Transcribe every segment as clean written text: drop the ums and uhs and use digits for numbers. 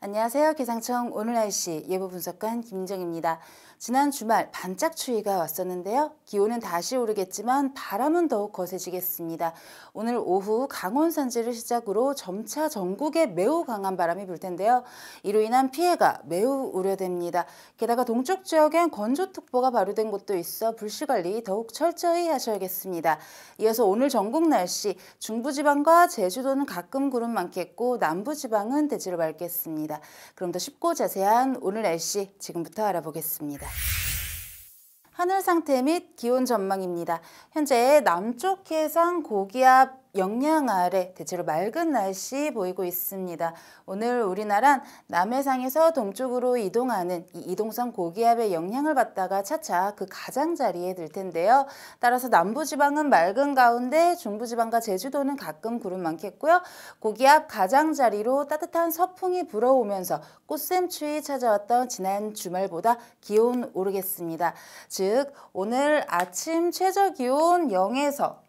안녕하세요. 기상청 오늘 날씨 예보 분석관 김민정입니다. 지난 주말 반짝 추위가 왔었는데요. 기온은 다시 오르겠지만 바람은 더욱 거세지겠습니다. 오늘 오후 강원 산지를 시작으로 점차 전국에 매우 강한 바람이 불 텐데요. 이로 인한 피해가 매우 우려됩니다. 게다가 동쪽 지역엔 건조특보가 발효된 곳도 있어 불씨관리 더욱 철저히 하셔야겠습니다. 이어서 오늘 전국 날씨, 중부지방과 제주도는 가끔 구름 많겠고 남부지방은 대체로 맑겠습니다. 그럼 더 쉽고 자세한 오늘 날씨 지금부터 알아보겠습니다. 하늘 상태 및 기온 전망입니다. 현재 남쪽 해상 고기압 영향 아래 대체로 맑은 날씨 보이고 있습니다. 오늘 우리나라는 남해상에서 동쪽으로 이동하는 이 이동성 고기압의 영향을 받다가 차차 그 가장자리에 들 텐데요. 따라서 남부지방은 맑은 가운데 중부지방과 제주도는 가끔 구름 많겠고요. 고기압 가장자리로 따뜻한 서풍이 불어오면서 꽃샘추위 찾아왔던 지난 주말보다 기온 오르겠습니다. 즉 오늘 아침 최저기온 0에서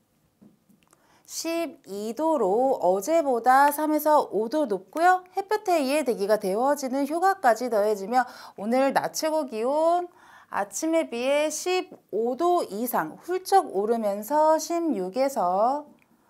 12도로 어제보다 3에서 5도 높고요. 햇볕에 의해 대기가 데워지는 효과까지 더해지며 오늘 낮 최고 기온 아침에 비해 15도 이상 훌쩍 오르면서 16에서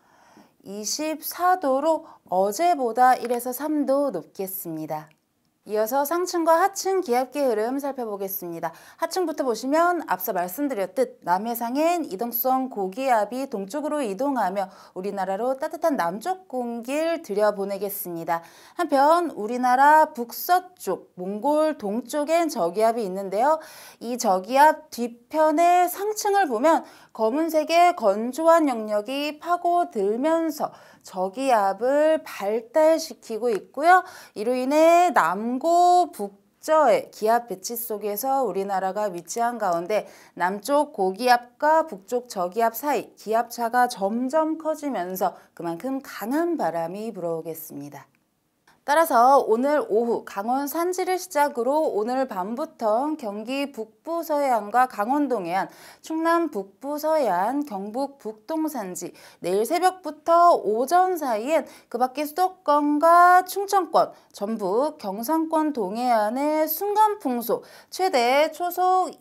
24도로 어제보다 1에서 3도 높겠습니다. 이어서 상층과 하층 기압기 흐름 살펴보겠습니다. 하층부터 보시면 앞서 말씀드렸듯 남해상엔 이동성 고기압이 동쪽으로 이동하며 우리나라로 따뜻한 남쪽 공기를 들여보내겠습니다. 한편 우리나라 북서쪽, 몽골 동쪽엔 저기압이 있는데요. 이 저기압 뒤편의 상층을 보면 검은색의 건조한 영역이 파고들면서 저기압을 발달시키고 있고요. 이로 인해 남고 북저의 기압 배치 속에서 우리나라가 위치한 가운데 남쪽 고기압과 북쪽 저기압 사이 기압차가 점점 커지면서 그만큼 강한 바람이 불어오겠습니다. 따라서 오늘 오후 강원 산지를 시작으로 오늘 밤부터 경기 북부 서해안과 강원 동해안, 충남 북부 서해안, 경북 북동 산지, 내일 새벽부터 오전 사이엔 그 밖에 수도권과 충청권, 전북, 경상권 동해안의 순간 풍속 최대 초속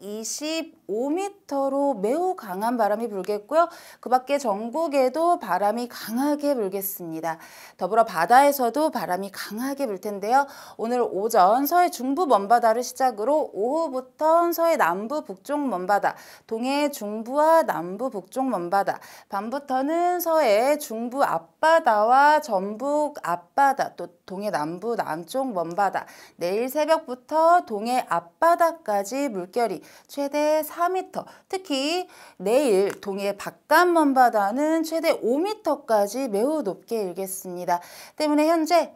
25m로 매우 강한 바람이 불겠고요. 그 밖에 전국에도 바람이 강하게 불겠습니다. 더불어 바다에서도 바람이 강하게 불 텐데요. 오늘 오전 서해 중부 먼바다를 시작으로 오후부터 서해 남부 북쪽 먼바다, 동해 중부와 남부 북쪽 먼바다, 밤부터는 서해 중부 앞바다와 전북 앞바다, 또 동해 남부 남쪽 먼바다, 내일 새벽부터 동해 앞바다까지 물결이 최대 4m, 특히 내일 동해 바깥 먼바다는 최대 5m까지 매우 높게 일겠습니다. 때문에 현재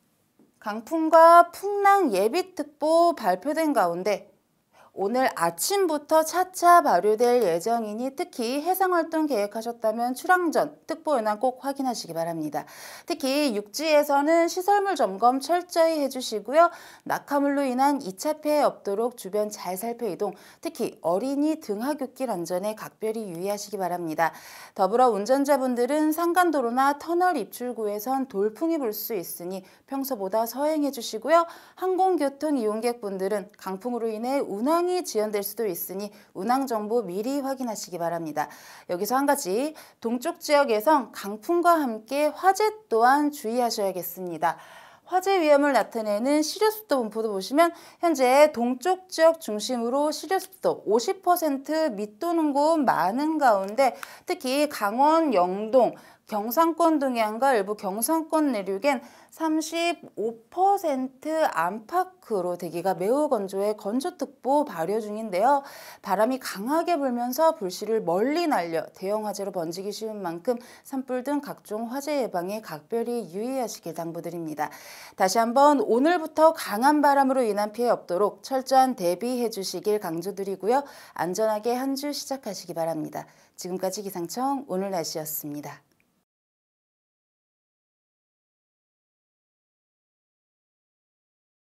강풍과 풍랑 예비특보 발표된 가운데 오늘 아침부터 차차 발효될 예정이니 특히 해상활동 계획하셨다면 출항 전 특보 현황 꼭 확인하시기 바랍니다. 특히 육지에서는 시설물 점검 철저히 해주시고요. 낙하물로 인한 2차 피해 없도록 주변 잘 살펴 이동, 특히 어린이 등하굣길 안전에 각별히 유의하시기 바랍니다. 더불어 운전자분들은 산간도로나 터널 입출구에선 돌풍이 불 수 있으니 평소보다 서행해 주시고요. 항공교통 이용객분들은 강풍으로 인해 운항이 지연될 수도 있으니 운항 정보 미리 확인하시기 바랍니다. 여기서 한 가지, 동쪽 지역에선 강풍과 함께 화재 또한 주의하셔야겠습니다. 화재 위험을 나타내는 시료습도 분포도 보시면 현재 동쪽 지역 중심으로 시료습도 50% 밑도는 곳 많은 가운데 특히 강원 영동, 경상권 동해안과 일부 경상권 내륙엔 35% 안팎으로 대기가 매우 건조해 건조특보 발효 중인데요. 바람이 강하게 불면서 불씨를 멀리 날려 대형 화재로 번지기 쉬운 만큼 산불 등 각종 화재 예방에 각별히 유의하시길 당부드립니다. 다시 한번 오늘부터 강한 바람으로 인한 피해 없도록 철저한 대비해 주시길 강조드리고요. 안전하게 한 주 시작하시기 바랍니다. 지금까지 기상청 오늘 날씨였습니다.